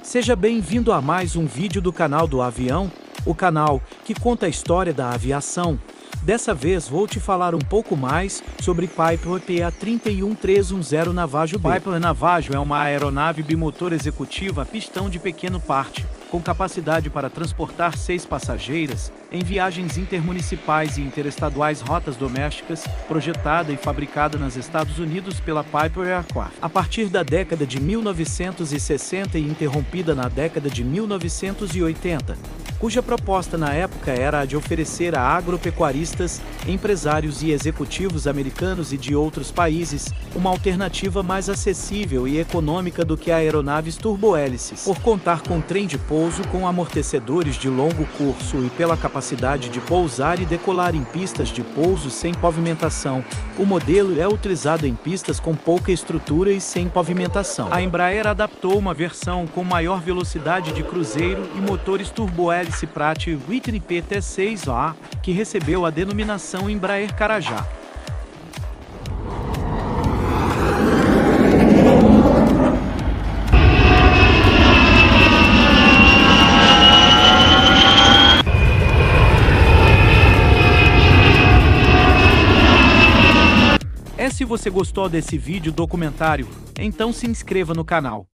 Seja bem-vindo a mais um vídeo do canal do Avião, o canal que conta a história da aviação. Dessa vez vou te falar um pouco mais sobre Piper PA31310 Navajo B. Piper Navajo é uma aeronave bimotor executiva a pistão de pequeno porte, com capacidade para transportar 6 passageiras em viagens intermunicipais e interestaduais rotas domésticas, projetada e fabricada nos Estados Unidos pela Piper Aircraft. A partir da década de 1960 e interrompida na década de 1980, cuja proposta na época era a de oferecer a agropecuaristas, empresários e executivos americanos e de outros países uma alternativa mais acessível e econômica do que aeronaves turbohélices. Por contar com trem de pouso com amortecedores de longo curso e pela capacidade de pousar e decolar em pistas de pouso sem pavimentação, o modelo é utilizado em pistas com pouca estrutura e sem pavimentação. A Embraer adaptou uma versão com maior velocidade de cruzeiro e motores turbohélice Pratt Whitney PT6A, que recebeu a denominação Embraer Carajá. Se você gostou desse vídeo documentário, então se inscreva no canal.